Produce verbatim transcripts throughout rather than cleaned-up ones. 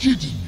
kidding me?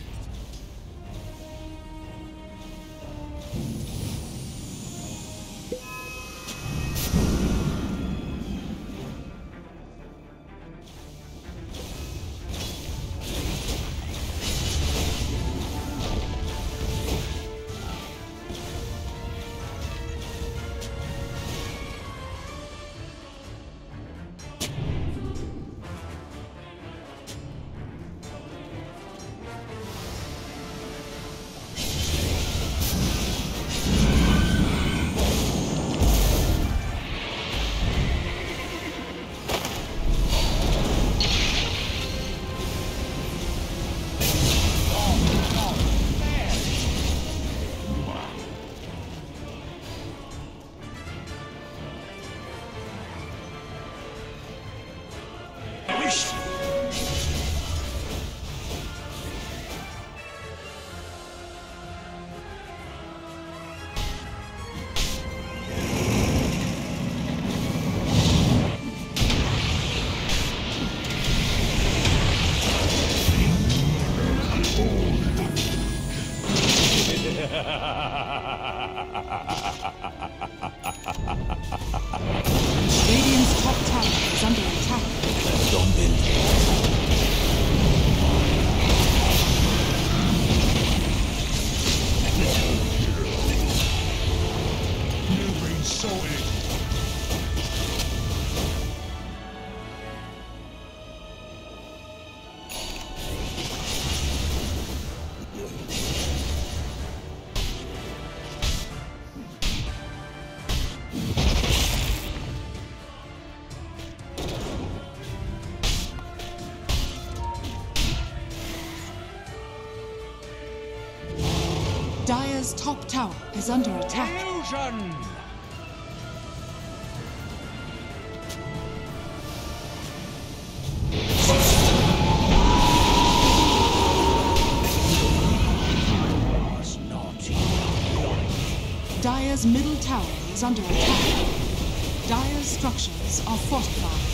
Radiant's top tower is under attack. Don't build. You've been so angry. Dire's top tower is under attack. Illusion! Dire's middle tower is under attack. Dire's structures are fortified.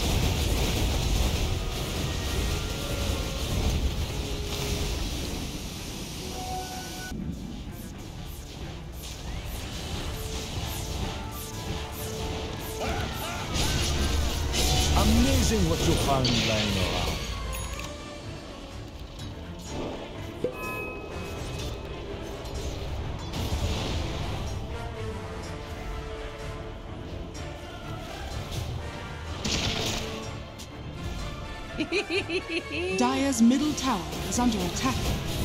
Amazing what you find lying around. Dire's middle tower is under attack.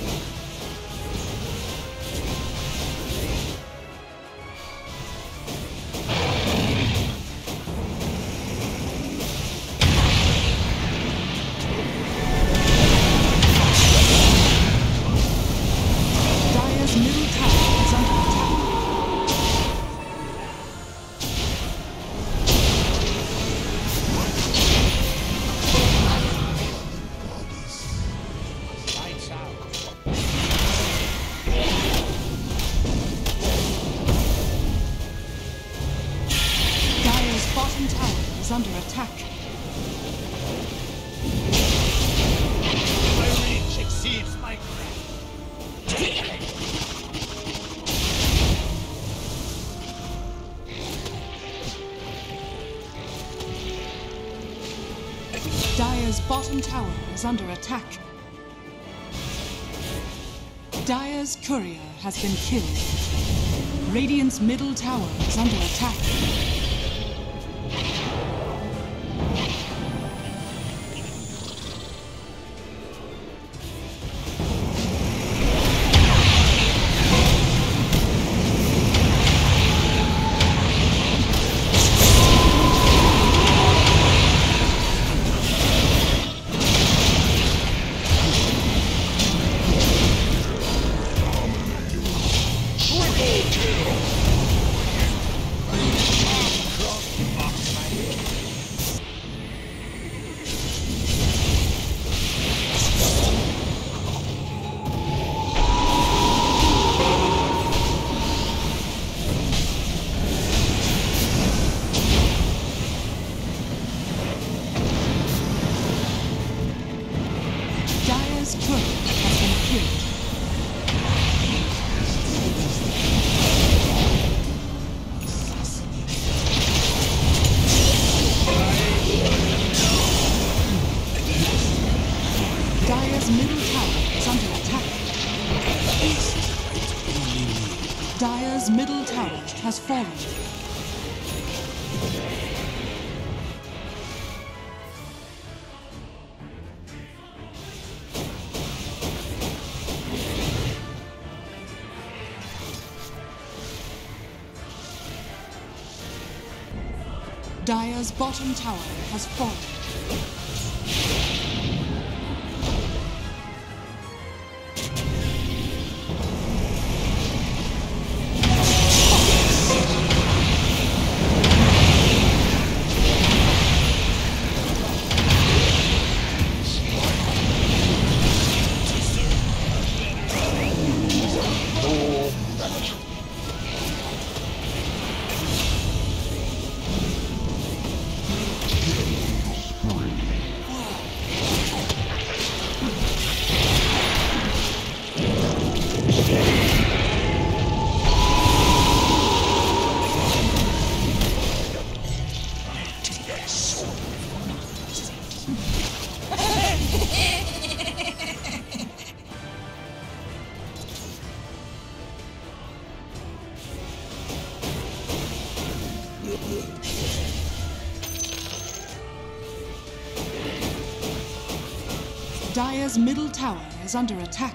Dire's middle tower is under attack. Lights out. Dire's bottom tower is under attack. My reach exceeds my grasp. Dire's bottom tower is under attack. Dire's courier has been killed. Radiant's middle tower is under attack. has fallen. Dire's bottom tower has fallen. Dire's middle tower is under attack.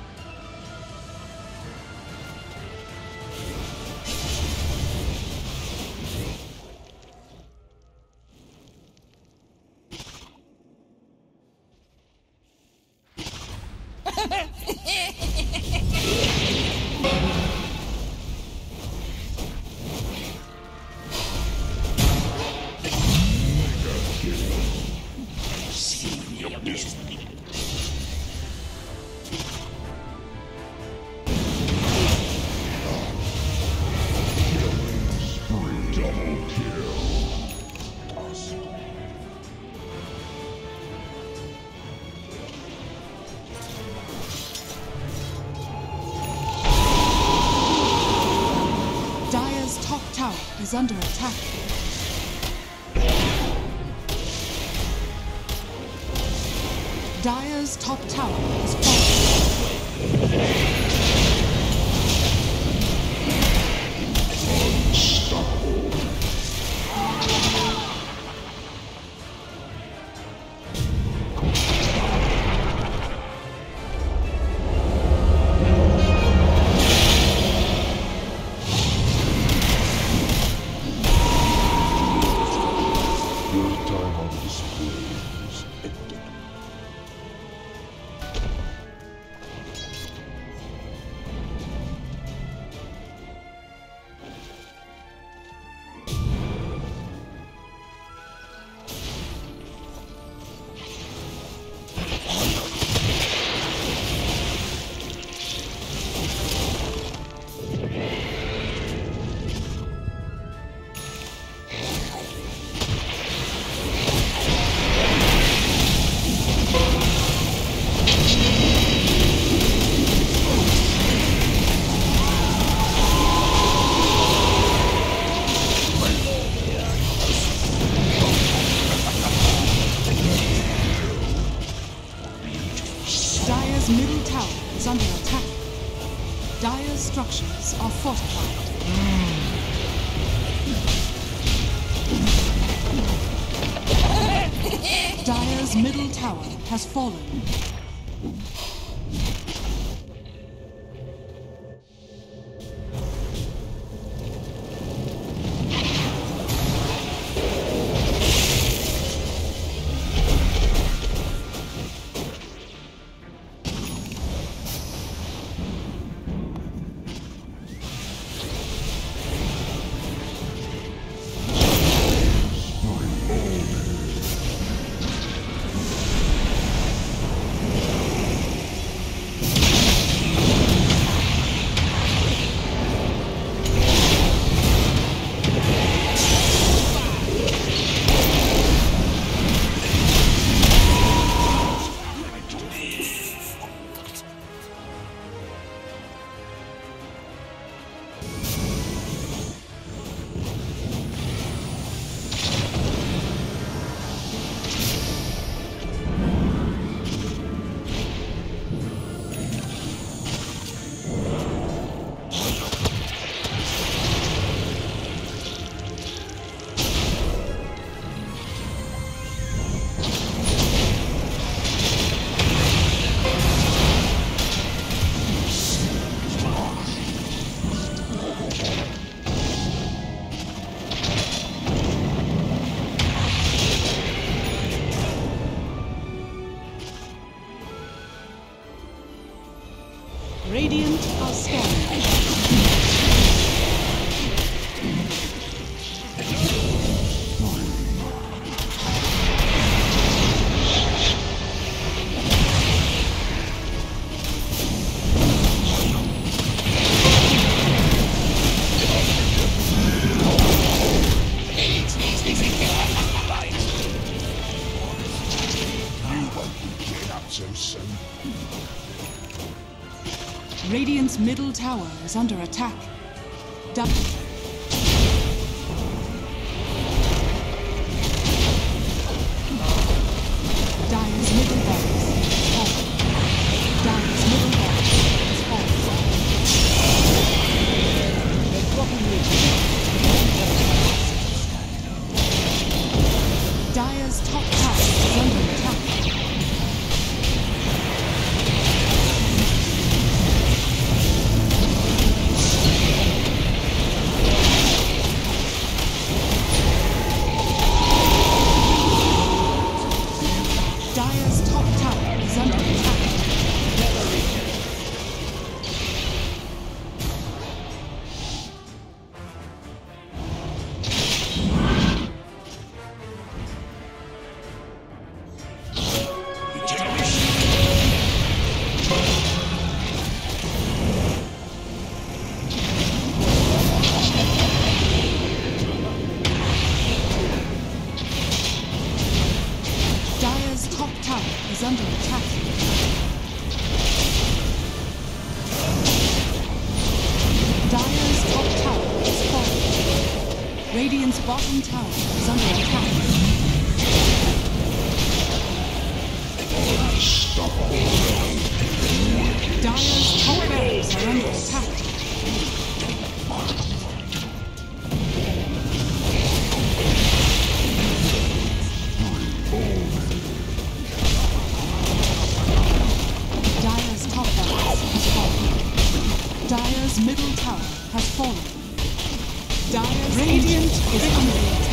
Is under attack. Dire's top tower is falling. Middle tower is under attack. Dire's structures are fortified. Dire's middle tower has fallen. Radiant's middle tower is under attack. Di Dire's middle barracks is falling. Dire's middle barracks is falling. Dire's top tower is under attack. Dire's top tower is under attack. Dire's top tower is under attack. Dire's top tower is falling. Radiant's bottom tower is under attack. Dire's top barracks are under attack. Dire's top barracks has fallen. Dire's middle tower has fallen. Dire's Radiant is under attack.